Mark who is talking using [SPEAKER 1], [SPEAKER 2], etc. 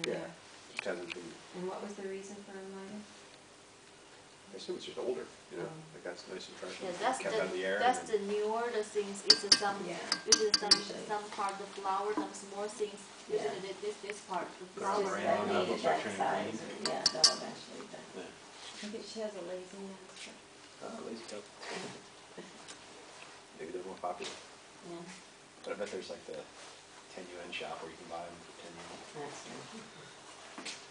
[SPEAKER 1] Yeah.
[SPEAKER 2] there.
[SPEAKER 1] Just hasn't been,
[SPEAKER 2] And what was the reason for lighting?
[SPEAKER 1] I assume it's just older, you know, like that's nice and fresh.
[SPEAKER 3] Yeah,
[SPEAKER 1] and
[SPEAKER 3] that's
[SPEAKER 1] kept out of the air.
[SPEAKER 3] that's the newer the things. It's some
[SPEAKER 2] Yeah.
[SPEAKER 3] usually
[SPEAKER 2] Usually.
[SPEAKER 3] some part the flower, some small things.
[SPEAKER 2] Yeah.
[SPEAKER 3] Usually this part the
[SPEAKER 1] They're
[SPEAKER 3] flower.
[SPEAKER 1] all
[SPEAKER 2] Just
[SPEAKER 1] brand
[SPEAKER 2] they
[SPEAKER 1] new,
[SPEAKER 2] needed
[SPEAKER 1] start
[SPEAKER 2] that
[SPEAKER 1] turning
[SPEAKER 2] size,
[SPEAKER 1] green.
[SPEAKER 2] or, yeah, they'll eventually, but.
[SPEAKER 1] Yeah.
[SPEAKER 2] Maybe she has a lazy master.
[SPEAKER 1] Lazy cup. Maybe they're more popular.
[SPEAKER 2] Yeah,
[SPEAKER 1] But I bet there's like the 10 yuan shop where you can buy them for 10 yuan.
[SPEAKER 2] that's good.